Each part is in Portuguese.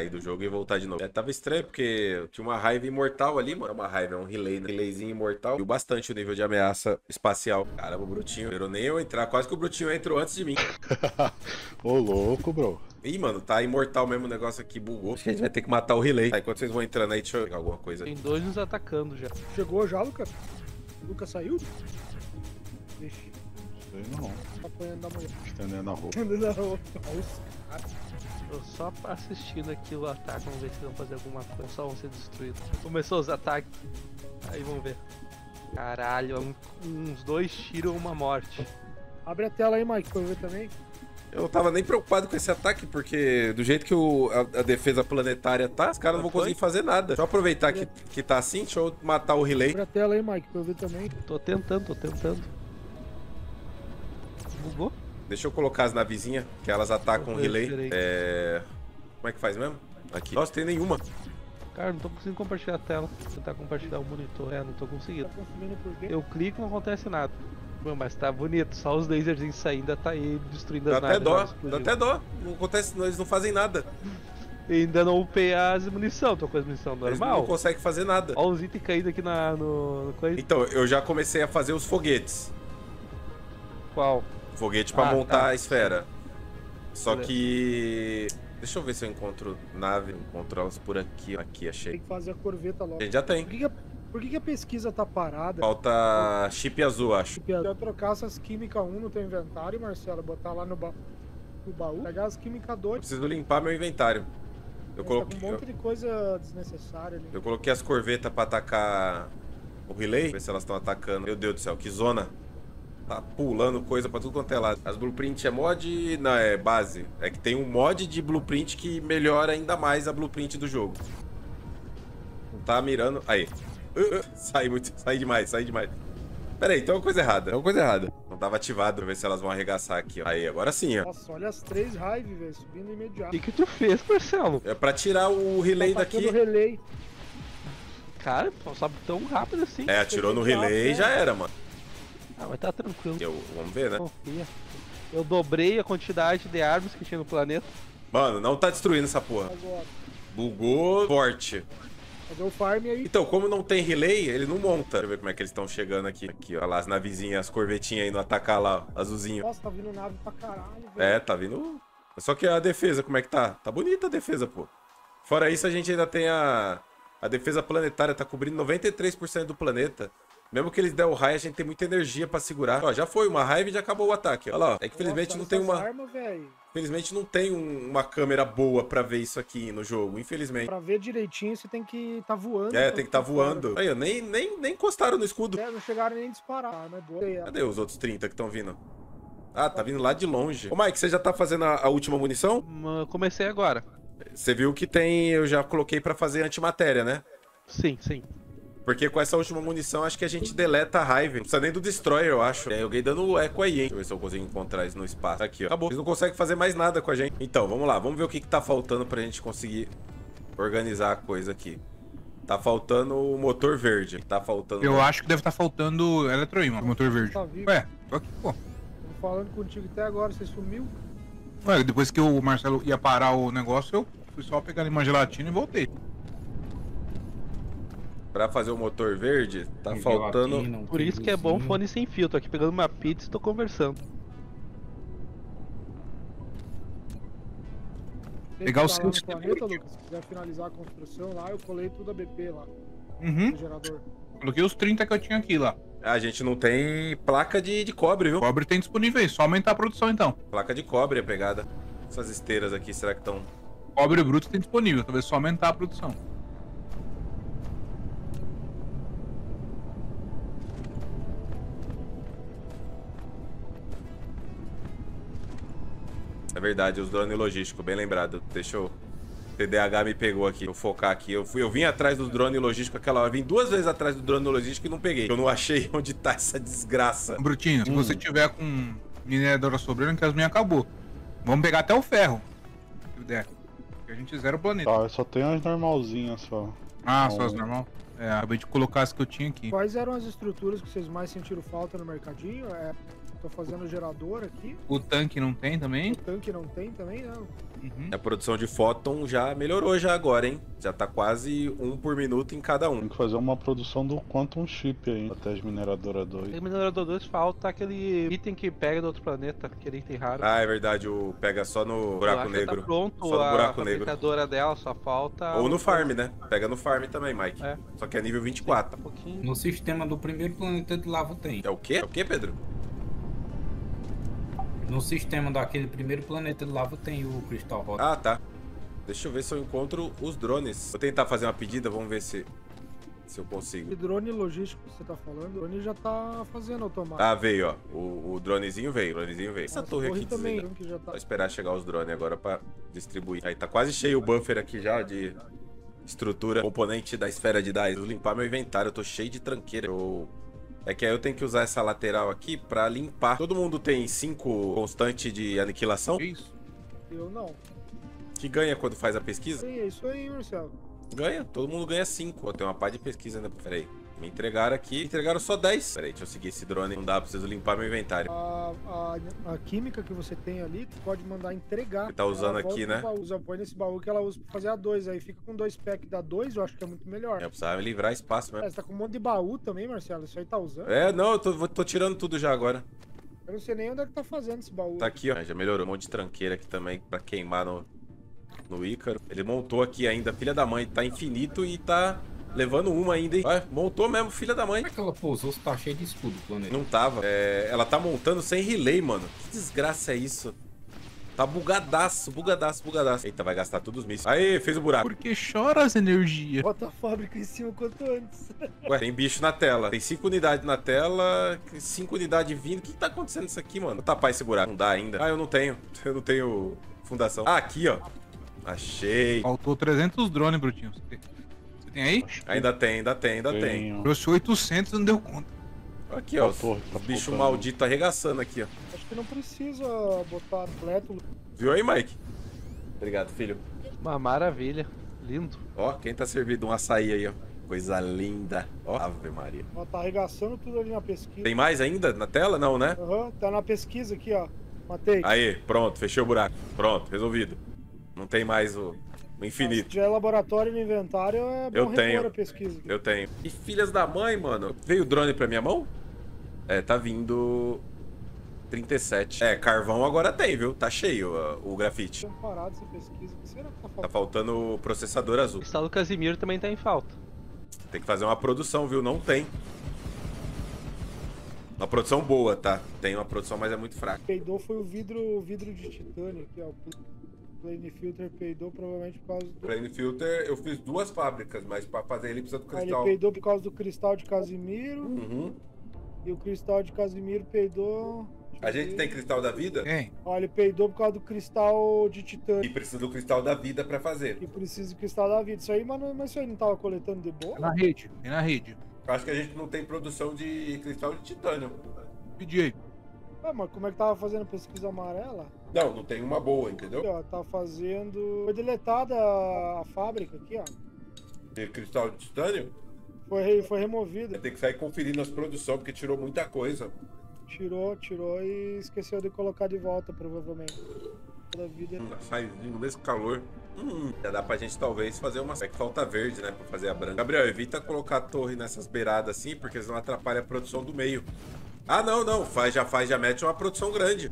sair do jogo e voltar de novo. Tava estranho, porque tinha uma raiva imortal ali, mano. Uma raiva, é um relay, né? Relayzinho imortal. Viu bastante o nível de ameaça espacial. Caramba, o Brutinho. Esperou nem eu entrar. Quase que o Brutinho entrou antes de mim. Ô, louco, bro. Ih, mano, tá imortal mesmo o negócio aqui, bugou. Acho que a gente vai ter que matar o relay. Tá, enquanto vocês vão entrando aí, deixa eu pegar alguma coisa. Tem dois nos atacando já. Chegou já, Lucas? O Lucas saiu? Vixe, Sei não. tá apanhando da mulher. Estendendo a roupa. Não. Olha os caras. Tô só assistindo aqui o ataque, vamos ver se vão fazer alguma coisa, só vão ser destruídos. Começou os ataques, aí vamos ver. Caralho, uns dois tiros, uma morte. Abre a tela aí, Mike, pra eu ver também. Eu não tava nem preocupado com esse ataque, porque do jeito que a defesa planetária tá, os caras não vão conseguir fazer nada. Deixa eu aproveitar que tá assim, deixa eu matar o relay. Abre a tela aí, Mike, pra eu ver também. Tô tentando. Bugou? Deixa eu colocar as navezinhas, que elas atacam o relay. Direito. Como é que faz mesmo? Aqui. Nossa, tem nenhuma. Cara, não tô conseguindo compartilhar a tela. Vou tentar compartilhar o monitor. Não tô conseguindo. Tá consumindo por quê? Eu clico e não acontece nada. Mano, mas tá bonito, só os laserzinhos saindo, tá aí destruindo Dá as até naves. dó, agora dá explodiu. até dó. Não acontece, eles não fazem nada. E ainda não upei as munição, tô com as munição Eles não normal. conseguem fazer nada. Olha os itens caindo aqui no coisa. Então, eu já comecei a fazer os foguetes. Qual? Foguete pra Ah, montar tá. a esfera. Só Beleza. que... Deixa eu ver se eu encontro nave. Encontro elas por aqui. Aqui, Tem achei. que fazer a corveta logo. A gente já tem. Por que a pesquisa tá parada? Falta chip azul, acho. Se eu trocar essas químicas 1 no teu inventário, Marcelo, botar lá no baú, pegar as químicas Eu 2. preciso limpar meu inventário. Eu Tá coloquei, com um monte de coisa desnecessária ali. eu coloquei as corvetas pra atacar o relay. Ver se elas estão atacando. Meu Deus do céu, que zona. Tá pulando coisa pra tudo quanto é lado. As blueprint é mod? Não, é base. É que tem um mod de blueprint que melhora ainda mais a blueprint do jogo. Não tá mirando. Aí. Sai demais. Pera aí, tem uma coisa errada. Não tava ativado pra ver se elas vão arregaçar aqui, ó. Aí, agora sim, ó. Nossa, olha as 3 raives, velho, subindo O imediato. que tu fez, Marcelo? É pra tirar o relay Tá atacando daqui. o relay. Cara, sobe tão rápido assim. É, atirou no relay e já era, mano. Ah, mas tá tranquilo. Vamos ver, né? Confia. Eu dobrei a quantidade de armas que tinha no planeta. Mano, não tá destruindo essa porra. Agora, Bugou forte. fazer o farm aí. Então, como não tem relay, ele não monta. Deixa eu ver como é que eles estão chegando aqui. Aqui, ó. Olha lá as navezinhas, as corvetinhas indo atacar lá, ó, azulzinho. Nossa, tá vindo nave pra caralho, velho. É, tá vindo. Só que a defesa, como é que tá? Tá bonita a defesa, pô. Fora isso, a gente ainda tem a defesa planetária, tá cobrindo 93% do planeta. Mesmo que eles der o raio, a gente tem muita energia pra segurar. Ó, já foi uma raiva e já acabou o ataque. Olha lá, ó. É que infelizmente Nossa, não tem essas uma. armas, velho. Infelizmente não tem uma câmera boa pra ver isso aqui no jogo, infelizmente. Pra ver direitinho, você tem que tá voando. É, pra tem que estar ficar fora. voando. Aí, ó, nem encostaram no escudo. É, não chegaram nem a disparar, mas boa. Cadê os outros 30 que estão vindo? Ah, tá vindo lá de longe. Ô, Mike, você já tá fazendo a última munição? Comecei agora. Você viu que tem... Eu já coloquei pra fazer antimatéria, né? Sim. Porque com essa última munição, acho que a gente deleta a raiva. Não precisa nem do Destroyer, eu acho. Tem alguém dando eco aí, hein? Deixa eu ver se eu consigo encontrar isso no espaço. Aqui, ó. Acabou. Eles não conseguem fazer mais nada com a gente. Então, vamos lá. Vamos ver o que tá faltando pra gente conseguir organizar a coisa aqui. Tá faltando o motor verde. Tá faltando... Eu acho que deve estar faltando eletroímã, motor verde. Tá vivo. Ué, tô aqui, pô. Tô falando contigo até agora, você sumiu. Ué, depois que o Marcelo ia parar o negócio, eu fui só pegar uma gelatina e voltei. Pra fazer o motor verde, tá faltando... Por isso que é bom fone sem fio. Tô aqui pegando uma pizza e tô conversando. Pegar o Tá seu lá no sistema planeta, aqui. Lucas. Se quiser finalizar a construção lá, eu colei tudo a BP lá, Uhum. no gerador. Coloquei os 30 que eu tinha aqui lá. A gente não tem placa de cobre, viu? Cobre tem disponível aí, só aumentar a produção então. Placa de cobre é pegada. Essas esteiras aqui, será que estão... Cobre bruto tem disponível, talvez só aumentar a produção. É verdade, os drones logísticos, bem lembrado. Deixa eu... TDAH me pegou aqui, eu focar aqui. Eu vim atrás dos drones logísticos aquela hora. Vim 2 vezes atrás do drone logístico e não peguei. Eu não achei onde tá essa desgraça. Brutinho, se você tiver com mineradora sobrando, que as minhas acabou. Vamos pegar até o ferro. Se der. Porque a gente zera o planeta. Tá, eu só tenho as normalzinhas só. Ah, Não. só as normal? É, acabei de colocar as que eu tinha aqui. Quais eram as estruturas que vocês mais sentiram falta no mercadinho? Tô fazendo o gerador aqui. O tanque não tem também? O tanque não tem também, né? Uhum. A produção de fóton já melhorou já agora, hein? Já tá quase 1 por minuto em cada Tem um. que fazer uma produção do Quantum Chip aí, até as mineradoras 2. Tem minerador 2, falta aquele item que pega do outro planeta, aquele item raro. Ah, é verdade, o pega só no Eu buraco acho que negro. Tá pronto, Só no a buraco negro. fabricadora dela só falta... Ou no farm, né? Pega no farm também, Mike. É. Só que é nível 24. Tá um pouquinho... No sistema do primeiro planeta de lava tem. É o quê? É o quê, Pedro? No sistema daquele primeiro planeta de lava tem o cristal rosa. Ah, tá. Deixa eu ver se eu encontro os drones. Vou tentar fazer uma pedida, vamos ver se eu consigo. Que drone logístico que você tá falando? O drone já tá fazendo automático. Ah, veio, ó. O dronezinho veio, Essa torre aqui também, desliga. que já tá... Só esperar chegar os drones agora pra distribuir. Aí tá quase cheio o buffer aqui já de estrutura, componente da esfera de DAI. Vou limpar meu inventário, eu tô cheio de tranqueira. É que aí eu tenho que usar essa lateral aqui pra limpar. Todo mundo tem 5 constante de aniquilação? Que isso? Eu não. Que ganha quando faz a pesquisa? É isso aí, Marcelo. Ganha, todo mundo ganha 5. Tem uma pá de pesquisa ainda. Peraí, me entregaram aqui. Entregaram só 10. Peraí, deixa eu seguir esse drone. Não dá, preciso limpar meu inventário. A química que você tem ali, tu pode mandar entregar. Você tá usando Ela aqui, volta né? no baú, põe nesse baú que ela usa pra fazer a 2. Aí fica com 2 packs da 2, eu acho que é muito melhor. Eu precisava me livrar espaço mesmo. Você tá com um monte de baú também, Marcelo. Isso aí tá usando? É, não, eu tô tirando tudo já agora. Eu não sei nem onde é que tá fazendo esse baú. Tá aqui, ó. Já melhorou. Um monte de tranqueira aqui também pra queimar no Ícaro. Ele montou aqui ainda, filha da mãe. Tá infinito e tá levando uma ainda, hein? Olha, montou mesmo, filha da mãe. Como é que ela pousou se tá cheio de escudo o planeta? Não tava. Ela tá montando sem relay, mano. Que desgraça é isso? Tá bugadaço. Eita, vai gastar todos os mísseis. Aê, fez o buraco. Por que chora as energias? Bota a fábrica em cima quanto antes. Ué, tem bicho na tela. Tem 5 unidades na tela, 5 unidades vindo. O que tá acontecendo isso aqui, mano? Vou tapar esse buraco. Não dá ainda. Ah, eu não tenho. Eu não tenho fundação. Ah, aqui, ó. Achei. Faltou 300 drones, Brutinho. Você tem aí? Ainda tem. Tenho. Trouxe 800 e não deu conta. Aqui, ó. A torre tá Bicho faltando. maldito arregaçando aqui, ó. Acho que não precisa botar completo. Viu aí, Mike? Obrigado, filho. Uma maravilha. Lindo. Ó, quem tá servindo um açaí aí, ó. Coisa linda. Ó, Ave Maria. Ó, tá arregaçando tudo ali na pesquisa. Tem mais ainda na tela? Não, né? Aham, tá na pesquisa aqui, ó. Matei. Aí, pronto, fechei o buraco. Pronto, resolvido. Não tem mais o infinito. Se já é laboratório no inventário, é bom Eu repor tenho. a pesquisa. Eu tenho. E filhas da mãe, mano. Veio o drone pra minha mão? É, tá vindo 37. É, carvão agora tem, viu? Tá cheio o grafite. Estão parados essa pesquisa. O que será que tá Tá faltando? faltando o processador O azul. cristal do Casimiro também tá em falta. Tem que fazer uma produção, viu? Não tem. Uma produção boa, tá? Tem uma produção, mas é muito fraca. Peidou foi o vidro de titânio aqui, ó. O Plane Filter peidou provavelmente por causa do... Plane Filter, eu fiz 2 fábricas, mas pra fazer ele precisa do Ah, ele cristal. peidou por causa do cristal de Casimiro. Uhum. E o cristal de Casimiro peidou... A gente tem cristal da vida Tem. Ó, ele peidou por causa do cristal de e titânio. precisa do cristal da vida pra fazer. Que precisa do cristal da vida. Isso aí, mas isso aí não tava coletando de boa? Tem na rede. Tem na rede. Acho que a gente não tem produção de cristal de titânio. Pedi aí. Ah, mas como é que tava fazendo pesquisa amarela? Não tem uma boa, entendeu? Aqui, ó, tá fazendo... Foi deletada a fábrica aqui, ó. De cristal de titânio, Foi removida. tem que sair conferindo as produções, porque tirou muita coisa. Tirou e esqueceu de colocar de volta, provavelmente. Toda a vida... Sai nesse calor. Já dá pra gente talvez fazer uma... É que falta verde, né, pra fazer a branca. Gabriel, evita colocar a torre nessas beiradas assim, porque senão atrapalha a produção do meio. Ah, não. Já mete uma produção grande.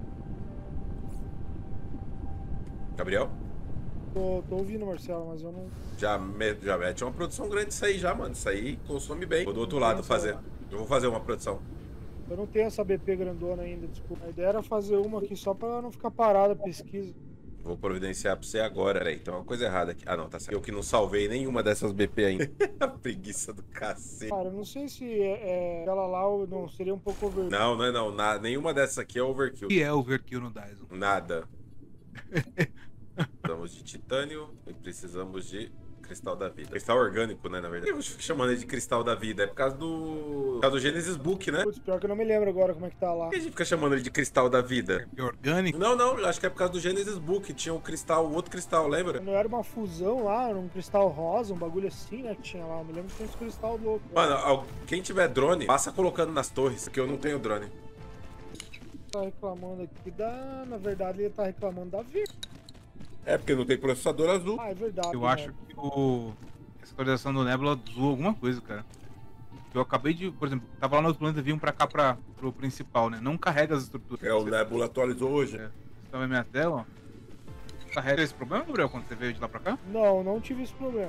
Gabriel? Tô ouvindo, Marcelo, mas eu não... Já mete uma produção grande isso aí já, mano. Isso aí consome bem. Vou do outro lado fazer. Eu vou fazer uma produção. Eu não tenho essa BP grandona ainda, desculpa. A ideia era fazer uma aqui só pra não ficar parada a pesquisa. Vou providenciar pra você agora. Peraí, tem uma coisa errada aqui. Ah, não, tá certo. Eu que não salvei nenhuma dessas BP ainda. A preguiça do cacete. Cara, eu não sei se ela lá não seria um pouco over... Não é não. Nenhuma dessas aqui é O overkill. que é overkill no Dyson? Nada. Precisamos de titânio e precisamos de cristal da vida. Cristal orgânico, né, na verdade. Eu fico chamando ele de cristal da vida. É por causa do Genesis Book, né? Putz, pior que eu não me lembro agora como é que tá lá. Por que a gente fica chamando ele de cristal da vida? É orgânico? Não, acho que é por causa do Genesis Book. Tinha um cristal, outro cristal, lembra? Não era uma fusão lá, era um cristal rosa, um bagulho assim, né, que tinha lá. Eu me lembro que tinha uns cristal louco. Mano, quem tiver drone, passa colocando nas torres, porque eu não tenho drone. Tá reclamando aqui na verdade ele tá reclamando da vida. É porque não tem processador azul. Ah, é verdade. Eu né? acho que essa atualização do Nebula zoou alguma coisa, cara. Eu acabei de, por exemplo, tava lá no outro planeta, vinham pra cá pro principal, né? Não carrega as estruturas. O Nebula atualizou hoje. É. Você tá vendo minha tela, ó? Carrega esse problema, Gabriel, quando você veio de lá pra cá? Não tive esse problema.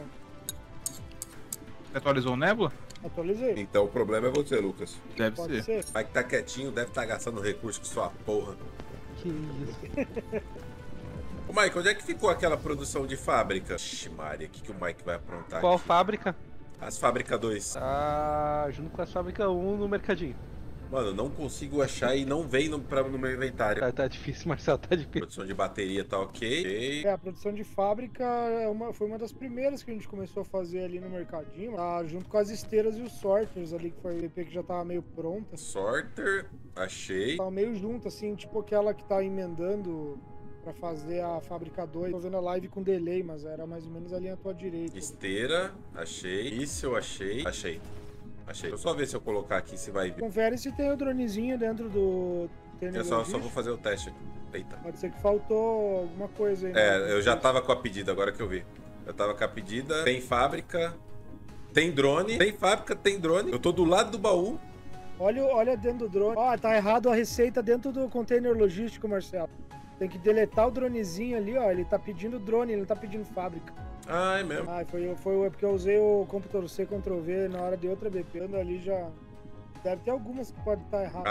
Você atualizou o Nebula? Atualizei. Então o problema é você, Lucas. Deve Pode ser. ser? Mike tá quietinho, deve estar gastando recurso com sua porra. Que isso. Ô Mike, onde é que ficou aquela produção de fábrica? Ixi, Maria, o que o Mike vai aprontar Qual aqui? fábrica? As fábrica 2. Tá junto com a fábrica 1 no mercadinho. Mano, não consigo achar e não vem no meu inventário. Tá difícil, Marcelo, tá difícil. Produção de bateria tá ok. A produção de fábrica foi uma das primeiras que a gente começou a fazer ali no mercadinho, junto com as esteiras e os sorters ali, que foi o EP que já tava meio pronta. Sorter, achei. Tava meio junto, assim, tipo aquela que tá emendando pra fazer a fábrica 2. Tô vendo a live com delay, mas era mais ou menos ali à tua direita. Esteira, achei. Isso eu achei. Achei. Deixa eu só ver se eu colocar aqui se vai vir. Confere se tem o dronezinho dentro do... Eu só vou fazer o teste aqui. Eita. Pode ser que faltou alguma coisa aí. É, eu já tava com a pedida, agora que eu vi. Eu tava com a pedida. Tem fábrica. Tem drone. Tem fábrica, tem drone. Eu tô do lado do baú. Olha dentro do drone. Ó, tá errado a receita dentro do container logístico, Marcelo. Tem que deletar o dronezinho ali, ó. Ele tá pedindo drone, ele não tá pedindo fábrica. Ah, é mesmo. Ah, foi porque eu usei o Ctrl C, Ctrl V na hora de outra BP. Ando ali já... Deve ter algumas que podem estar erradas.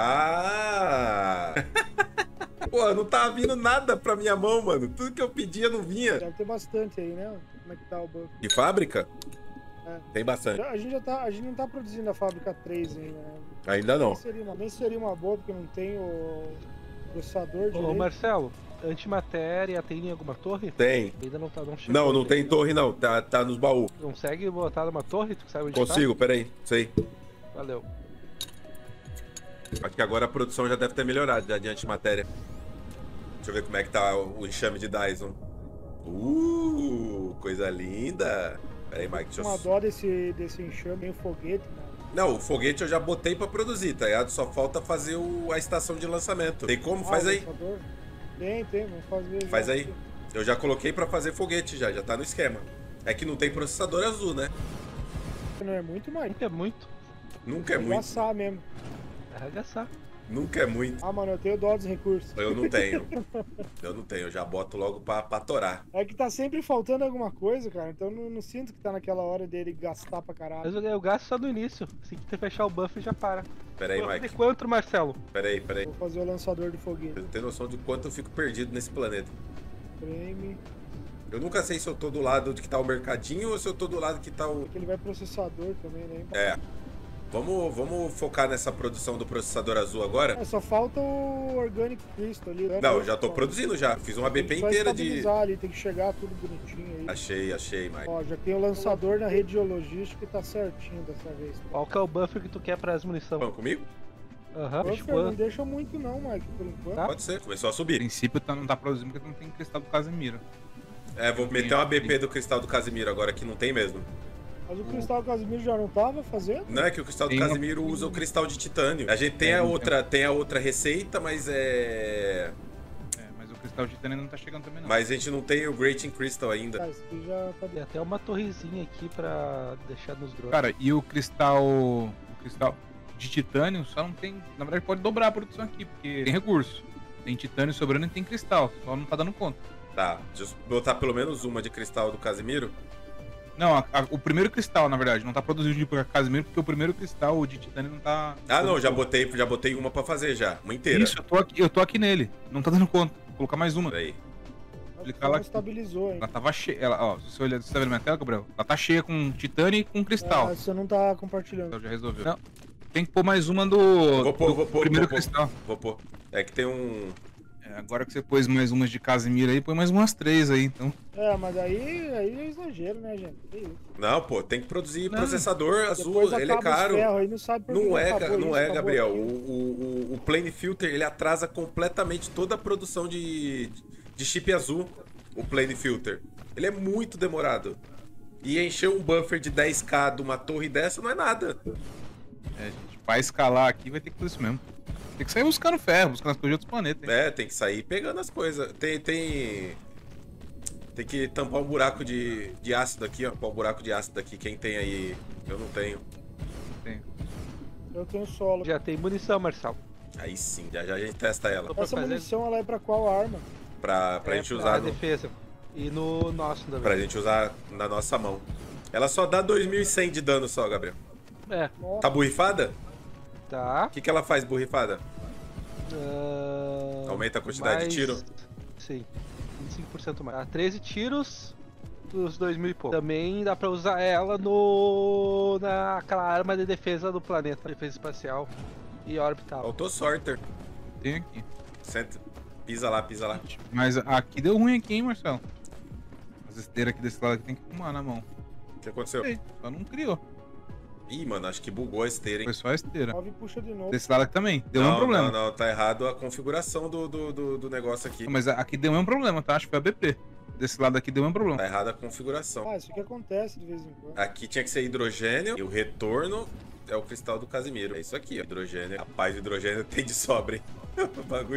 Ah! Pô, não tava vindo nada pra minha mão, mano. Tudo que eu pedia não vinha. Deve ter bastante aí, né? Como é que tá o buff? De fábrica? É. Tem bastante. A gente não tá produzindo a fábrica 3 ainda, né? Ainda não. Nem seria uma boa, porque não tem o processador direito. Ô, Marcelo, antimatéria tem em alguma torre? Tem. Ainda não chegou. Não ainda. tem torre não. Tá nos baús. Consegue botar numa torre? Tu sabe onde Consigo, peraí. Sei. tá? Valeu. Acho que agora a produção já deve ter melhorado já de antimatéria. Deixa eu ver como é que tá o enxame de Dyson. Coisa linda. Peraí, Mike, deixa Uma eu... dó desse enxame, tem foguete, mano. Não, o foguete eu já botei pra produzir, tá ligado? Só falta fazer a estação de lançamento. Tem como? Faz o aí. lançador? Tem, vamos fazer. Faz já. aí. Eu já coloquei pra fazer foguete já tá no esquema. É que não tem processador azul, né? Não é muito, mas Nunca é muito. Nunca é muito. arregaçar mesmo. Arregaçar. Nunca é muito. Ah, mano, eu tenho dó dos recursos. Eu não tenho. Eu já boto logo pra torar. É que tá sempre faltando alguma coisa, cara. Então não sinto que tá naquela hora dele gastar pra caralho. Mas eu gasto só no início. Assim que tu fechar o buff já para. Pera aí, Buff Mike. de quanto, Marcelo? Pera aí. Vou fazer o lançador de foguete. Eu tenho noção de quanto eu fico perdido nesse planeta. Frame. Eu nunca sei se eu tô do lado de que tá o mercadinho ou se eu tô do lado que tá o... Ele vai processador também, né? É. Vamos focar nessa produção do processador azul agora? Só falta o Organic Crystal ali. Né? Não, eu já tô produzindo já. Fiz uma BP Tem que só inteira de... estabilizar ali, tem que chegar tudo bonitinho aí. Achei, Mike. Ó, já tem o lançador na rede geologística e tá certinho dessa vez. Qual que é o buffer que tu quer pras munição? Vamos comigo? Aham, Buffer não deixa muito não, Mike, por enquanto. Tá. Pode ser. Começou a A subir. princípio não tá produzindo porque não tem cristal do Casemiro. É, vou meter uma BP do cristal do Casimiro agora, que não tem mesmo. Mas o Cristal Casimiro já não tava fazendo? Não é que o cristal do Tem uma- Casimiro usa o cristal de titânio. A gente tem É, a não outra receita, mas É, mas o cristal de titânio não tá chegando também não. Mas a gente não tem o Grating Crystal ainda. Ah, esse aqui já tá... Tem até uma torrezinha aqui pra deixar nos drones. Cara, e o cristal de titânio só não tem... Na verdade pode dobrar a produção aqui, porque tem recurso. Tem titânio sobrando e tem cristal, só não tá dando conta. Tá, deixa eu botar pelo menos uma de cristal do Casimiro. Não, o primeiro cristal, na verdade, não tá produzindo de Casemiro, porque o primeiro cristal de titânio não tá... Ah, não, já botei uma pra fazer já. Uma inteira. Isso, eu tô aqui nele. Não tá dando conta. Vou colocar mais uma. Peraí. Clicar lá Não aqui. estabilizou, hein? Ela tava cheia. Ó, se você olhar, você tá vendo minha tela, Gabriel? Ela tá cheia com titânio e com cristal. Ah, você não tá compartilhando. Então já resolveu. Não, tem que pôr mais uma do, Vou pôr, primeiro vou pôr. cristal. Vou pôr. É que tem um... Agora que você pôs mais umas de Casemiro aí, põe mais umas 3 aí, então. É, mas aí é exagero, né, gente? Que isso. Não, pô, tem que produzir Não. processador azul, Depois ele é acaba os caro. ferros aí, não sabe por que Não é, acabou não isso, é, acabou Gabriel. aquilo. O Plane Filter, ele atrasa completamente toda a produção de chip azul, o Plane Filter. Ele é muito demorado. E encher um buffer de 10k de uma torre dessa não é nada. É, gente, pra escalar aqui vai ter que fazer isso mesmo. Tem que sair buscando ferro, buscando as coisas de outros planetas, hein? É, tem que sair pegando as coisas. Tem que tampar um buraco de ácido aqui, ó. Tampar um buraco de ácido aqui. Quem tem aí? Eu não tenho. Eu tenho solo. Já tem munição, Marcelo. Aí sim, já a gente testa ela. Tô pra Essa fazer munição, ela é pra qual arma? Pra gente usar no, defesa. E no nosso também. pra gente usar na nossa mão. Ela só dá 2.100 de dano só, Gabriel. É, Tá borrifada? tá. O que ela faz borrifada? Aumenta a quantidade de tiro? Sim, 25% mais. Dá 13 tiros dos 2.000 e pouco. Também dá pra usar ela naquela arma de defesa do planeta. Defesa espacial e orbital. Faltou sorter. Tem aqui. Senta. Pisa lá, pisa lá. Mas aqui deu ruim aqui, hein, Marcelo? As esteiras aqui desse lado aqui tem que arrumar na mão. O que aconteceu? Sei, só não criou. Ih, mano, acho que bugou a esteira, hein? Foi só a esteira. 9 puxa de novo. Desse lado aqui também. Deu não, um problema. Não, tá errado a configuração do negócio aqui. Mas aqui deu um problema, tá? Acho que foi a BP. Desse lado aqui deu um problema. Tá errada a configuração. Ah, isso aqui acontece de vez em quando. Aqui tinha que ser hidrogênio e o retorno é o cristal do Casimiro. É isso aqui, ó. Hidrogênio. Rapaz, o hidrogênio tem de sobra, hein? O bagulho.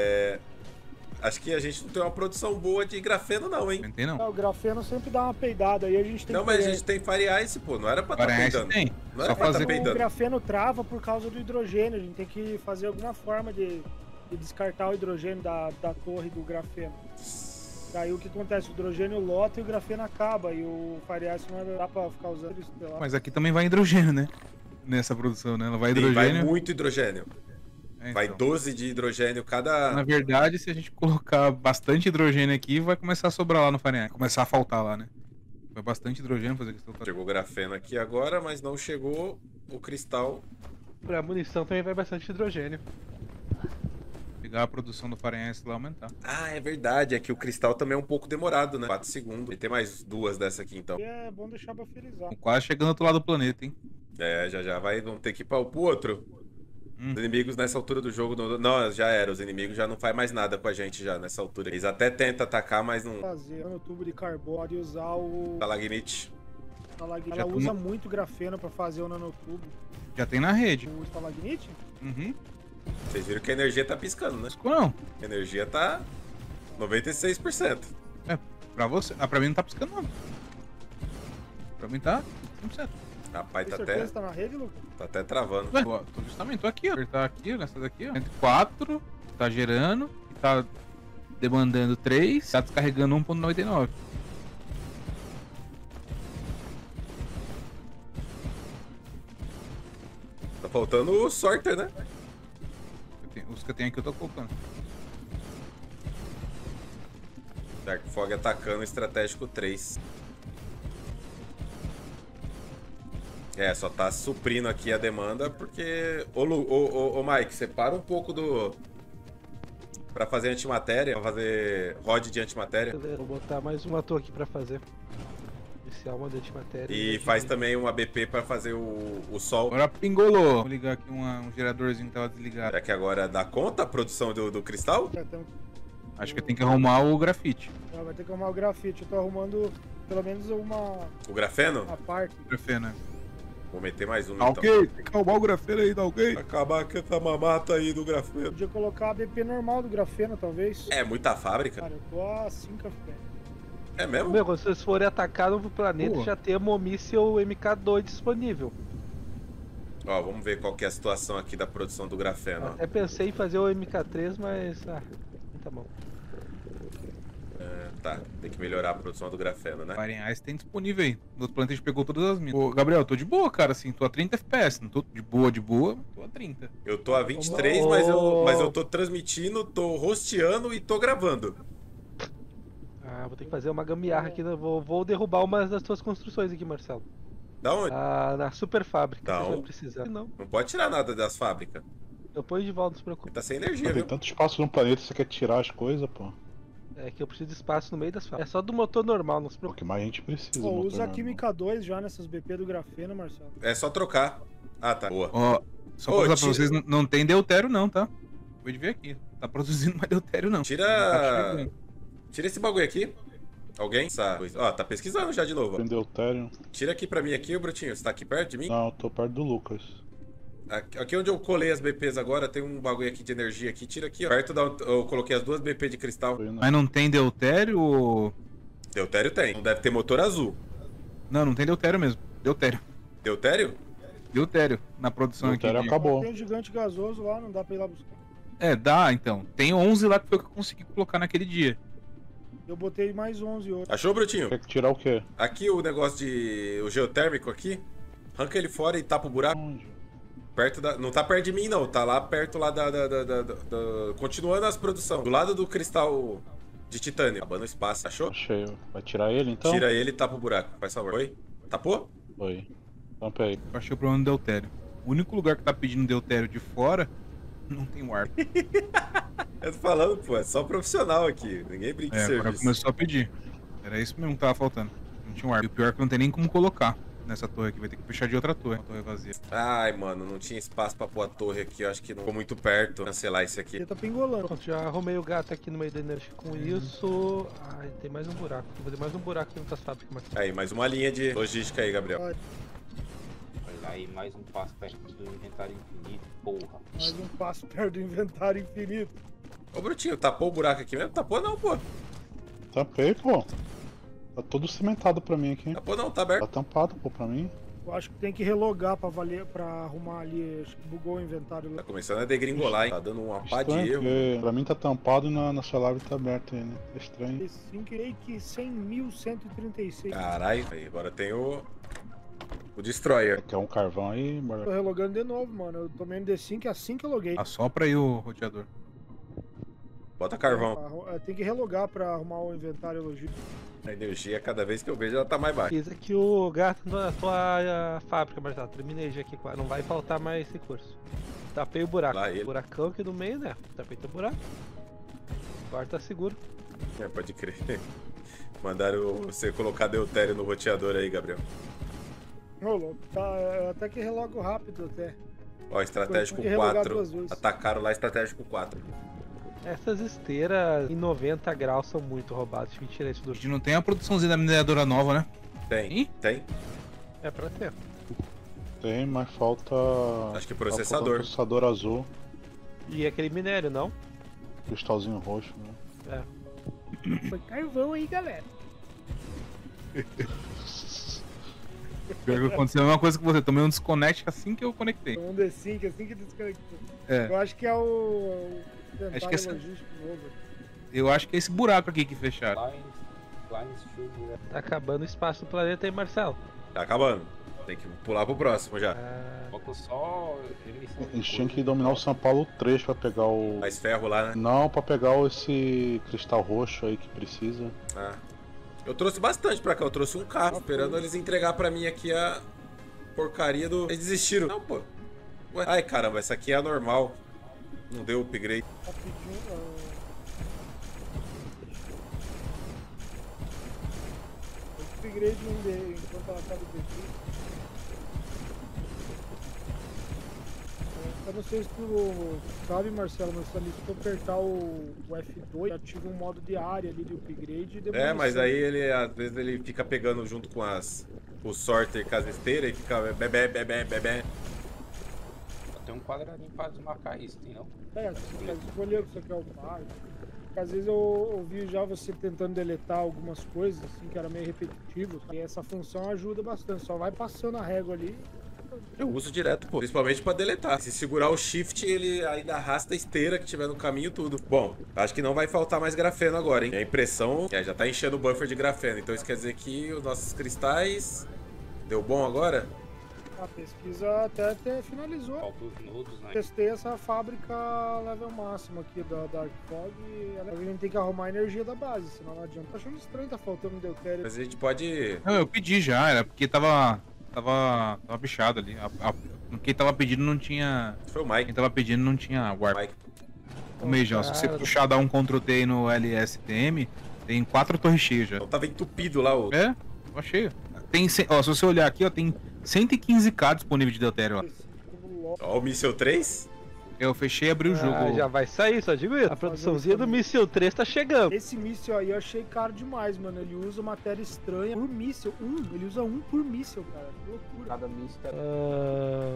Acho que a gente não tem uma produção boa de grafeno, não, hein? Não tem não. O grafeno sempre dá uma peidada, aí a gente tem Não, que... mas a gente tem Fire Ice, pô. Não era pra tá Parece peidando. tem. Não era Só pra tá fazer O peidando. grafeno trava por causa do hidrogênio, a gente tem que fazer alguma forma de descartar o hidrogênio da torre do grafeno. Daí o que acontece? O hidrogênio lota e o grafeno acaba, e o Fire Ice não dá pra ficar usando isso, sei lá. Mas aqui também vai hidrogênio, né? Nessa produção, né? Ela vai Sim, hidrogênio. vai muito hidrogênio. É, Vai então. 12 de hidrogênio Na cada... verdade, se a gente colocar bastante hidrogênio aqui, vai começar a sobrar lá no Fahrenheit. Começar a faltar lá, né? Vai bastante hidrogênio fazer questão. Chegou o grafeno aqui agora, mas não chegou o cristal. Pra munição também vai bastante hidrogênio. Pegar a produção do Fahrenheit lá e aumentar. Ah, é verdade. É que o cristal também é um pouco demorado, né? 4 segundos. E tem mais duas dessa aqui, então. E é bom deixar pra felizar. Quase chegando do outro lado do planeta, hein? É, já vai. Vamos ter que ir pro outro. Os inimigos nessa altura do jogo... Não, já era. Os inimigos já não faz mais nada com a gente já nessa altura. Eles até tentam atacar, mas não... Fazer no tubo de carbono e usar o... Stalagnite. Ela Já usa muito grafeno pra fazer o nanotubo. Já tem na rede. O Stalagnite? Uhum. Vocês viram que a energia tá piscando, né? Piscou não. A energia tá... 96%. Pra você. Ah, pra mim não tá piscando não. Pra mim tá 100%. Rapaz, Tem tá certeza até, que tá na rede, Lucas? tá até travando. Ué, tô aqui, ó. Apertar aqui, nessa daqui, ó. 104, tá gerando, tá demandando 3, tá descarregando 1.99. Tá faltando o sorter, né? Os que eu tenho aqui eu tô colocando. Dark Fog atacando o estratégico 3. É, só tá suprindo aqui a demanda porque... Ô Mike, separa um pouco do... Pra fazer antimatéria, pra fazer rod de antimatéria. Vou botar mais uma torre aqui pra fazer. Iniciar uma de antimatéria. E faz também um ABP pra fazer o sol. Agora pingolou. Vou ligar aqui um geradorzinho que tava desligado. Será que agora dá conta a produção do cristal? Já temos- Acho que tem que arrumar o grafite. Vai ter que arrumar o grafite. Eu tô arrumando pelo menos uma O grafeno? parte. Grafeno, né? Vou meter mais um Tá então. ok, tem que arrumar o grafeno aí, tá ok? Acabar com essa mamata aí do grafeno. Podia colocar a BP normal do grafeno, talvez. É muita fábrica. Cara, eu tô a 5 FPS. É mesmo? Meu, quando vocês forem atacar no planeta, Pô. já tem o míssil MK2 disponível. Ó, vamos ver qual que é a situação aqui da produção do grafeno. ó. Até pensei em fazer o MK3, mas... Ah, tá bom. É, tá, tem que melhorar a produção do grafeno, né? Fahrenheit tem disponível aí. No outro planeta a gente pegou todas as minas. Ô, Gabriel, eu tô de boa, cara, assim. Tô a 30 FPS. Não tô de boa, tô a 30. Eu tô a 23, Ô. mas eu tô transmitindo, tô rosteando e tô gravando. Ah, vou ter que fazer uma gambiarra aqui. Vou derrubar uma das tuas construções aqui, Marcelo. Da onde? Ah, na super fábrica. Não. Você vai precisar. Não, Não pode tirar nada das fábricas. eu ponho de volta, não se preocupe. Tá sem energia, Tem viu? tanto espaço no planeta, você quer tirar as coisas, pô. É que eu preciso de espaço no meio das fábricas. É só do motor normal, não se O preocupe. que mais a gente precisa. Pô, motor usa a normal. Química 2 já nessas BP do grafeno, Marcelo. É só trocar. Ah, tá. Boa. Ó, só Ô, pra falar tira- pra vocês, não tem deutério não, tá? Acabei de ver aqui. Tá produzindo mais deutério não. Tá Tira. chegando. Tira esse bagulho aqui. Alguém? Ó, tá pesquisando já de novo. ó. Tem deutério? Tira aqui pra mim aqui, ô Brutinho. Você tá aqui perto de mim? Não, eu tô perto do Lucas. Aqui onde eu colei as BPs agora, tem um bagulho aqui de energia aqui. Tira aqui, ó. Perto da onde eu coloquei as 2 BP de cristal. Mas não tem deutério ou... Deutério tem. Não deve ter motor azul. Não tem deutério mesmo. Deutério. Deutério? Na produção Deutério aqui. acabou. Tem um gigante gasoso lá, não dá pra ir lá buscar. Dá, então. Tem 11 lá que foi o que eu consegui colocar naquele dia. Eu botei mais 11 hoje. Achou, Brutinho? Quer tirar o quê? Aqui o negócio de... o geotérmico aqui. Arranca ele fora e tapa o buraco. Onde? Perto da... Não tá perto de mim, não. Tá lá perto lá continuando as produções. Do lado do cristal de titânio. Acabando o espaço. Achou? Achei. Vai tirar ele então? Tira ele e tapa o buraco. Faz favor. Oi? Tapou? Foi. Tampei. Eu achei o problema do deutério. O único lugar que tá pedindo deutério de fora, não tem warp. Eu tô falando, pô. É só profissional aqui. Ninguém brinca de Agora serviço. começou a pedir. Era isso mesmo que tava faltando. Não tinha warp. E o pior é que não tem nem como colocar nessa torre aqui. Vai ter que fechar de outra torre. Uma torre vazia. Ai, mano. Não tinha espaço pra pôr a torre aqui. Eu acho que não ficou muito perto. Cancelar isso aqui. Ele tá pingolando. Pronto, já arrumei o gato aqui no meio da energia. Com isso... Ai, tem mais um buraco. Vou fazer mais um buraco aqui nas fábricas. Mas... Aí, mais uma linha de logística aí, Gabriel. Pode. Olha aí, mais um passo perto do inventário infinito, porra. Mais um passo perto do inventário infinito. Ô, Brutinho, tapou o buraco aqui mesmo? Tapou não, pô. Tampei, pô. Tá todo cimentado pra mim aqui. Tapou não, tá Tá aberto. tampado, pô, pra mim. Eu acho que tem que relogar pra arrumar ali. Acho que bugou o inventário Tá lá. começando a degringolar, hein? Tá dando uma pá de Estranho, erro. porque pra mim tá tampado e na sua live tá aberto aí, né? É estranho. D5 creio que 100.136. Caralho. Aí, agora tem o Destroyer. Quer um carvão aí, Tô bora? relogando de novo, mano. Eu tomei no D5 assim que eu loguei. Assopra aí o roteador. Bota carvão. Tem que relogar pra arrumar o inventário logístico. A energia, cada vez que eu vejo, ela tá mais baixa. Fiz aqui o gato na tua fábrica, Marcelo. Terminei já aqui. Não vai faltar mais recurso. Tapei o buraco. Lá ele. Buracão aqui no meio, né? Tapei teu buraco. Agora tá seguro. É, pode crer. Mandaram você colocar deutério no roteador aí, Gabriel. Ô, louco. Tá, até que relogo rápido até. Ó, estratégico Tem que relogar 4. 2 vezes. Atacaram lá, estratégico 4. Essas esteiras em 90 graus são muito roubadas. Deixa eu tirar isso A do... gente não tem a produçãozinha da mineradora nova, né? Tem. Ih? Tem. É pra ter. Tem, mas falta. Acho que tá faltando processador. processador azul, E aquele minério, não? cristalzinho roxo, né? Foi carvão aí, galera. Pior que aconteceu a mesma coisa que você. Tomei um desconnect assim que eu conectei. Um D5 assim que desconectou. É. Eu acho que é o inventário Acho que essa- logístico novo. Eu acho que é esse buraco aqui que fecharam. Lines Shield, Tá acabando o espaço do planeta aí, Marcelo. Tá acabando. Tem que pular pro próximo já. Ah, falta só emissão A de gente tinha cor. que dominar o São Paulo 3 pra pegar o. Mais ferro lá, né? Não, pra pegar esse cristal roxo aí que precisa. Ah. Eu trouxe bastante pra cá. Eu trouxe um carro, esperando eles entregar pra mim aqui a porcaria do... Eles desistiram. Não, pô. Ué. Ai, caramba, essa aqui é a normal. Não deu upgrade. Rapidinho. Upgrade um D enquanto ela tá do D5. Eu não sei se tu sabe, Marcelo, mas ali se tu apertar o F2, ativa um modo de área ali de upgrade e demolição. É, mas aí ele, às vezes, ele fica pegando junto com o sorter com as esteiras e fica bebê. Tem um quadradinho pra desmarcar isso, tem não? É, você pode escolher o que você quer upar. Porque às vezes eu ouvi já você tentando deletar algumas coisas, assim, que era meio repetitivo. E essa função ajuda bastante, só vai passando a régua ali. Eu uso direto, pô. Principalmente pra deletar. Se segurar o shift, ele ainda arrasta a esteira que tiver no caminho, tudo. Bom, acho que não vai faltar mais grafeno agora, hein? A impressão já tá enchendo o buffer de grafeno. Então isso quer dizer que os nossos cristais... Deu bom agora? A pesquisa até finalizou. Falta os nodos, né? Testei essa fábrica level máximo aqui da Dark Fog e a gente tem que arrumar a energia da base, senão não adianta. Tô achando estranho, tá faltando deutério. Mas a gente pode... Não, eu pedi já, era porque tava bichado ali. Quem tava pedindo não tinha. Foi o Mike. Quem tava pedindo não tinha warp. Mike. Ô Meijão, se você Cara. puxar, dar um Ctrl T aí no LSTM, tem 4 torres cheias já. Então tava entupido lá o... É, tá cheio. Tem, ó, se você olhar aqui, ó, tem 115k disponível de deutério, ó. Ó, o Míssel 3. Eu fechei e abri o jogo. já vai sair, só digo isso. A produçãozinha do Míssil 3 tá chegando. Esse míssil aí eu achei caro demais, mano. Ele usa matéria estranha por míssil. Ele usa um por míssil, cara. Que loucura. Cada míssil é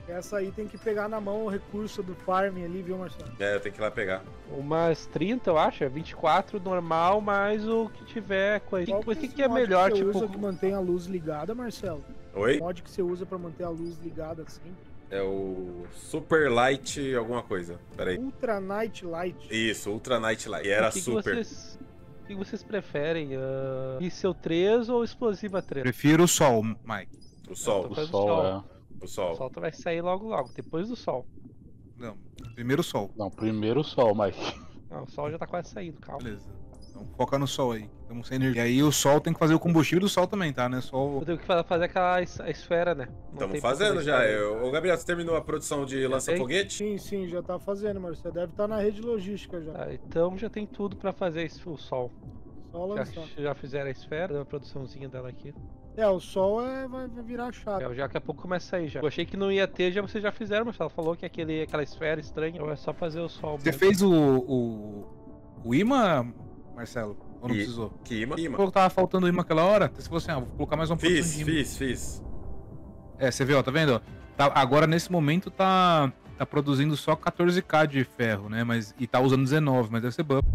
Essa aí tem que pegar na mão o recurso do farm ali, viu, Marcelo? É, eu tenho que ir lá pegar. Umas 30, eu acho. É 24 normal, mais o que tiver coisa. Qual O que, esse que é mod melhor, que você tipo. usa que mantém a luz ligada, Marcelo? Oi? O mod que você usa pra manter a luz ligada assim? É o Super Light alguma coisa. Pera aí. Ultra Night Light. Isso, Ultra Night Light. E era o que super. O que vocês preferem? Pixel 3 ou explosiva 3? Prefiro o sol, Mike. O sol. Então O faz sol, é. O O sol. sol vai sair logo, depois do sol. Não, primeiro o sol. Não, primeiro o sol, Mike. Não, o sol já tá quase saindo, calma. Beleza. Então foca no sol aí. Estamos sem energia. E aí o sol tem que fazer o combustível do sol também, tá? Né? Sol. Eu tenho que fazer aquela a esfera, né? Não Estamos tem pra fazendo fazer já. esfera. Ô, Gabriel, você terminou a produção de lança-foguete? Sim, sim, já tá fazendo, Marcelo. Deve estar na rede logística já. Tá, então já tem tudo pra fazer o sol. Só lançar. Já fizeram a esfera, a produçãozinha dela aqui. É, o sol vai virar chato. Já daqui a pouco começa a sair já. Eu achei que não ia ter, já vocês já fizeram, mas ela falou que aquela esfera estranha, é só fazer o sol. Você mesmo. fez o imã, Marcelo? Ou não precisou? Que imã? Você falou que tava faltando o imã aquela hora? Você falou assim, vou colocar mais uma produção de imã. Fiz. É, você viu, ó, tá vendo? Ó? Agora, nesse momento, tá produzindo só 14k de ferro, né? E tá usando 19, mas deve ser buff.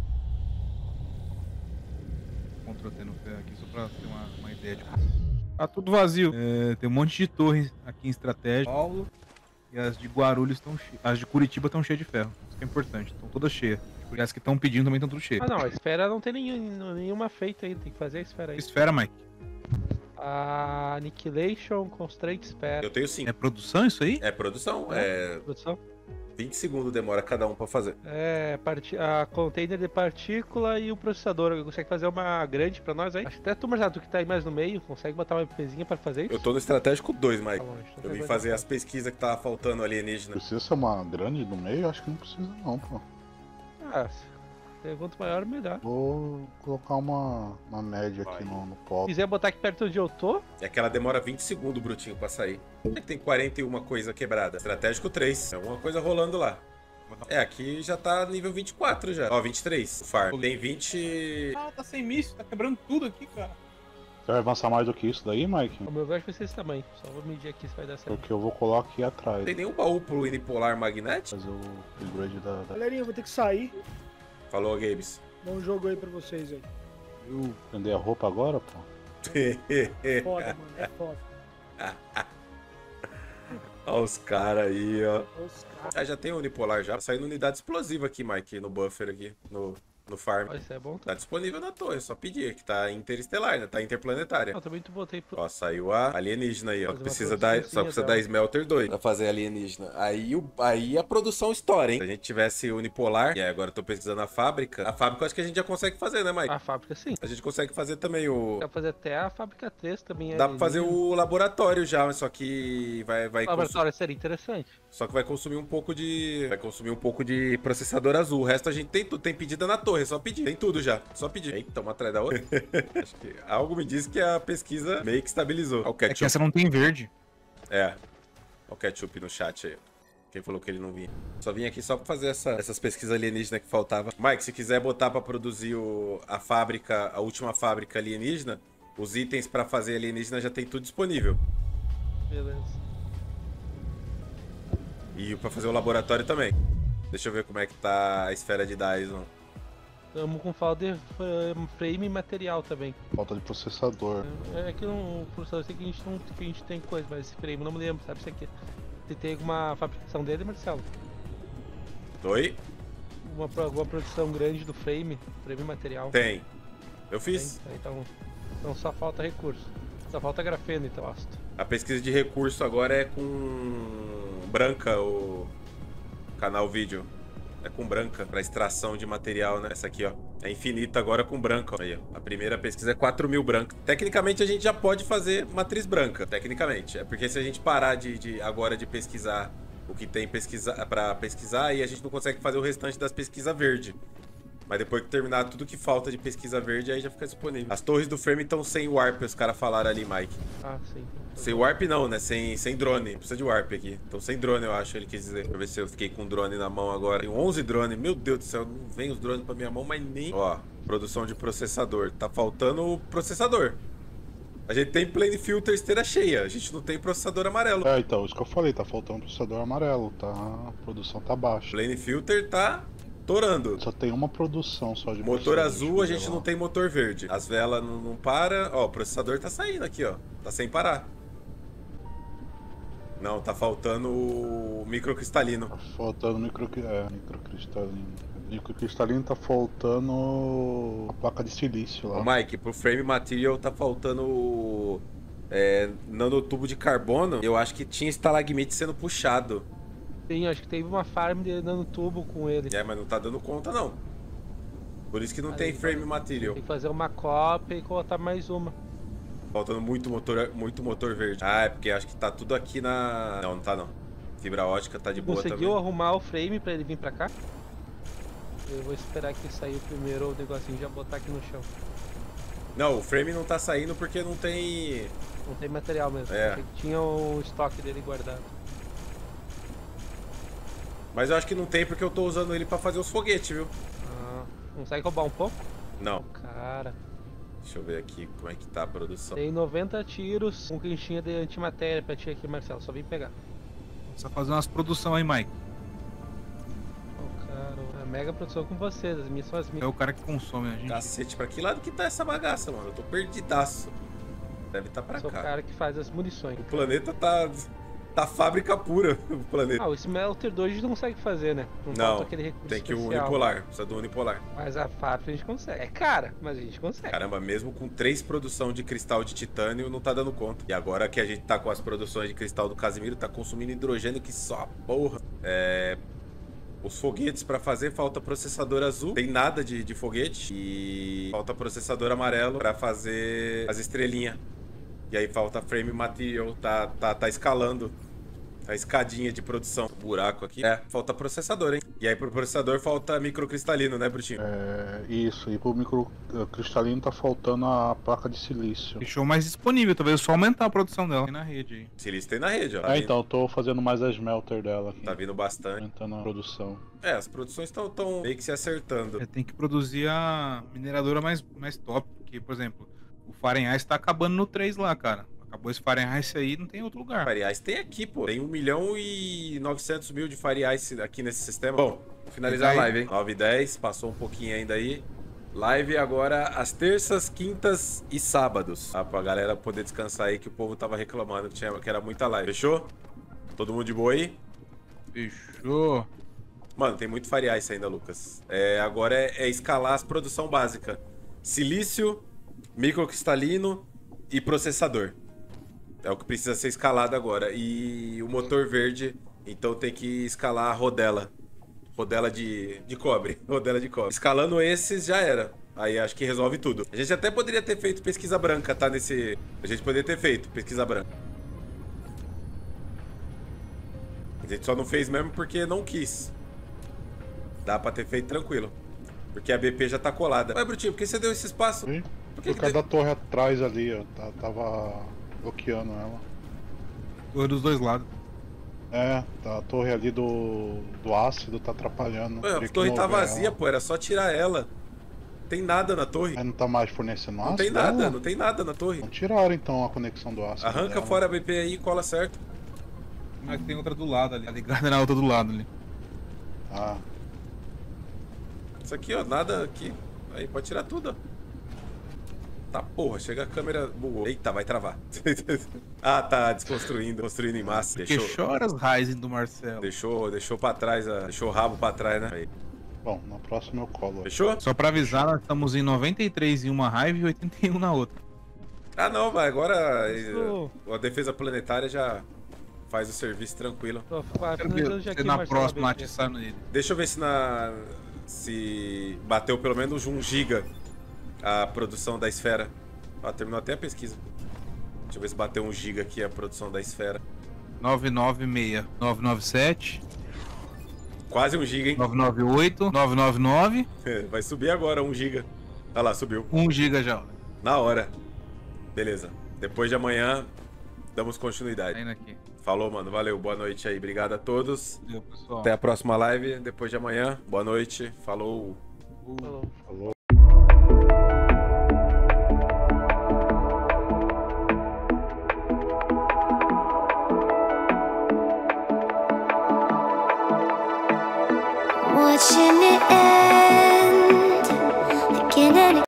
Ctrl T no ferro aqui, só pra ter uma ideia de... Tá tudo vazio. É, tem um monte de torre aqui em estratégia. Paulo. E as de Guarulhos estão cheias. As de Curitiba estão cheias de ferro. Isso que é importante. Estão todas cheias. E as que estão pedindo também estão tudo cheias. Ah não, a esfera não tem nenhuma feita ainda, tem que fazer a esfera aí. Esfera, Mike. A Annihilation Constraint Esfera. Eu tenho 5. É produção isso aí? É produção. É Produção? 20 segundos demora cada um pra fazer. É, a container de partícula e o processador. Consegue fazer uma grande pra nós aí? Acho que até tu, Marcelo, tu que tá aí mais no meio, consegue botar uma pezinha pra fazer isso? Eu tô no estratégico 2, Mike. Tá longe, então Eu vim vai fazer dar. as pesquisas que tava faltando alienígena. Precisa ser uma grande no meio? Acho que não precisa não, pô. Ah, quanto maior, melhor. Vou colocar uma média aqui no Se polo. quiser botar aqui perto onde eu tô, É que ela demora 20 segundos, Brutinho, pra sair. É que tem 41 coisa quebrada. Estratégico 3. É alguma coisa rolando lá. É, aqui já tá nível 24 já. Ó, 23. O farm. Tem 20... Ah, tá sem míssil, tá quebrando tudo aqui, cara. Você vai avançar mais do que isso daí, Mike? o meu velho vai ser esse tamanho. Só vou medir aqui se vai dar certo. Porque eu vou colar aqui atrás. Tem nenhum baú pro unipolar magnético? Fazer o upgrade da... Galerinha, eu vou ter que sair. Falou, Gabes. Bom jogo aí pra vocês aí. Eu... Prender a roupa agora, pô? Foda, mano. É foda. Olha os caras aí, ó. Os caras. Ah, já tem unipolar já. Tá saindo unidade explosiva aqui, Mike, no buffer aqui, no farm. Ó, isso é bom. Tá disponível na torre, é só pedir, que tá interestelar, né? Tá interplanetária. Eu também tu botei pro... Ó, saiu a alienígena aí, ó. Fazer uma Precisa produçãozinha só precisa dela. da Smelter 2 pra fazer a alienígena. Aí a produção estoura, hein? Se a gente tivesse unipolar, e aí agora eu tô pesquisando a fábrica eu acho que a gente já consegue fazer, né, Mike? A fábrica sim. A gente consegue fazer também o... Dá pra fazer até a fábrica 3 também. Dá pra fazer o laboratório já, mas só que vai O laboratório seria interessante. Só que vai consumir um pouco de... Vai consumir um pouco de processador azul. O resto a gente tem tudo. Tem pedida na torre, é só pedir. Tem tudo já. Só pedir. Eita, uma atrás da outra. Acho que algo me diz que a pesquisa meio que estabilizou. Olha o É que ketchup. essa não tem verde. É. Olha o ketchup no chat aí. Quem falou que ele não vinha. Só vim aqui só pra fazer essas pesquisas alienígenas que faltava. Mike, se quiser botar pra produzir a fábrica, a última fábrica alienígena, os itens pra fazer alienígena já tem tudo disponível. Beleza. E pra fazer o laboratório também. Deixa eu ver como é que tá a esfera de Dyson. Estamos com falta de frame e material também. Falta de processador. É que o processador sei que a gente tem coisa, mas esse frame não me lembro, sabe isso aqui. Você tem alguma fabricação dele, Marcelo? Oi? Alguma produção grande do frame e material? Tem. Eu fiz. Tem? Então só falta recurso. Só falta grafeno, então, gosto. A pesquisa de recurso agora é com branca, o canal vídeo. É com branca, pra extração de material, né? Essa aqui, ó. É infinita agora com branca. Aí, ó. A primeira pesquisa é 4.000 branca. Tecnicamente, a gente já pode fazer matriz branca. Tecnicamente. É porque se a gente parar agora de pesquisar o que tem pra pesquisar, aí a gente não consegue fazer o restante das pesquisas verde. Mas depois que terminar tudo que falta de pesquisa verde, aí já fica disponível. As torres do frame estão sem warp, os caras falaram ali, Mike. Ah, sim. Sem warp não, né? Sem drone. Precisa de warp aqui. Então sem drone, eu acho, ele quis dizer. Deixa eu ver se eu fiquei com drone na mão agora. Tem 11 drones. Meu Deus do céu, não vem os drones pra minha mão, mas nem... Ó, produção de processador. Tá faltando o processador. A gente tem plane filter esteira cheia, a gente não tem processador amarelo. É, então, isso que eu falei, tá faltando processador amarelo, tá? A produção tá baixa. Plane filter tá torando. Só tem uma produção só de Motor processador, azul, a deixa eu gente ver não lá. tem motor verde. As velas não para. Ó, o processador tá saindo aqui, ó. Tá sem parar. Não, tá faltando o microcristalino. Tá faltando microcristalino. Microcristalino tá faltando a placa de silício lá. Ô, Mike, pro frame material tá faltando nanotubo de carbono. Eu acho que tinha estalagmite sendo puxado. Sim, acho que teve uma farm de nanotubo com ele. Mas não tá dando conta, não. Por isso que não Aí, tem frame material. Tem que fazer uma cópia e colocar mais uma. Faltando muito motor verde. Ah, é porque acho que tá tudo aqui na... Não tá não. Fibra ótica tá de boa Conseguiu também. arrumar o frame pra ele vir pra cá? Eu vou esperar que sair primeiro o negocinho e já botar aqui no chão. Não, o frame não tá saindo porque não tem... Não tem material mesmo. É. Achei que tinha o estoque dele guardado. Mas eu acho que não tem porque eu tô usando ele pra fazer os foguetes, viu? Ah, consegue roubar um pouco? Não. Cara, Deixa eu ver aqui como é que tá a produção. tem 90 tiros, um quinchinha de antimatéria pra ti aqui, Marcelo. Só vem pegar. Precisa fazer umas produção aí, Mike. Ô, cara, a mega produção com vocês. As minhas são as É minhas. o cara que consome a gente. Cacete, pra que lado que tá essa bagaça, mano? Eu tô perdidaço. Deve tá pra Sou o cá. cara que faz as munições. O planeta tá fábrica pura, o planeta. Ah, o Smelter 2 a gente não consegue fazer, né? Não, falta aquele recurso tem que o especial. unipolar. Precisa do unipolar. Mas a fábrica a gente consegue. É cara, mas a gente consegue. Caramba, mesmo com 3 produção de cristal de titânio, não tá dando conta. E agora que a gente tá com as produções de cristal do Casimiro, tá consumindo hidrogênio que só a porra. Os foguetes pra fazer, falta processador azul. Tem nada de foguete. E falta processador amarelo pra fazer as estrelinhas. E aí falta frame material. Tá escalando a escadinha de produção. Buraco aqui. Falta processador, hein? E aí pro processador falta microcristalino, né, Brutinho? Isso, e pro microcristalino tá faltando a placa de silício. Deixou mais disponível, talvez só aumentar a produção dela. Tem na rede aí. Silício tem na rede, ó. Tá Então, eu tô fazendo mais a smelter dela aqui. Tá vindo bastante. Aumentando a produção. As produções estão meio que se acertando. Você tem que produzir a mineradora mais top. Porque, por exemplo, o Fahrenheit tá acabando no 3 lá, cara. Acabou esse Fahrenheit aí, não tem outro lugar. Fariais tem aqui, pô. Tem 1.900.000 de Fariais aqui nesse sistema. Bom, vou finalizar a live, hein? 9h10, passou um pouquinho ainda aí. Live agora às terças, quintas e sábados. Tá? Pra galera poder descansar aí, que o povo tava reclamando que era muita live. Fechou? Todo mundo de boa aí? Fechou. Mano, tem muito Fariais ainda, Lucas. Agora é escalar as produção básica. Silício, microcristalino e processador. É o que precisa ser escalado agora. E o motor verde, então tem que escalar a rodela. Rodela de cobre. Rodela de cobre. Escalando esses, já era. Aí acho que resolve tudo. A gente até poderia ter feito pesquisa branca, tá? A gente poderia ter feito pesquisa branca. A gente só não fez mesmo porque não quis. Dá pra ter feito tranquilo. Porque a BP já tá colada. Ué, Brutinho, por que você deu esse espaço? Sim. Por que Por causa da torre atrás ali, ó. Tava bloqueando ela. Torre dos dois lados. A torre ali do ácido tá atrapalhando. Ué, a Teria que torre tá mover vazia, ela. pô. Era só tirar ela. Tem nada na torre. Aí não tá mais fornecendo ácido? Não tem nada, dela? não tem nada na torre. Não tiraram então a conexão do ácido. Arranca dela. fora a BP aí e cola certo. Mas tem outra do lado ali. Tá ligada na outra do lado ali. Ah, Isso aqui, ó, nada aqui. Aí, pode tirar tudo, ó. Tá, porra, chega a câmera... Bugou. Eita, vai travar. Tá desconstruindo, construindo em massa. Que chora as Ryzen do Marcelo. Deixou pra trás, deixou o rabo pra trás, né? Aí. bom, na próxima eu colo. Fechou? Só pra avisar, nós estamos em 93 em uma Hive e 81 na outra. Ah, não, mas agora Isso. a defesa planetária já faz o serviço tranquilo. Tô Quero ver finalizando já você aqui, na Marcelo, próxima BT. atiçando ele. Deixa eu ver se bateu pelo menos 1 giga a produção da esfera. Terminou até a pesquisa. Deixa eu ver se bateu 1 giga aqui a produção da esfera. 996, 997, Quase 1 giga, hein? 998, 999, Vai subir agora 1 giga. Olha lá, subiu. 1 GB já. Na hora. Beleza. Depois de amanhã, damos continuidade. Tá indo aqui. Falou, mano. Valeu. Boa noite aí. Obrigado a todos. Valeu, pessoal. Até a próxima live. Depois de amanhã. Boa noite. Falou. Uh. Falou. Falou. the air.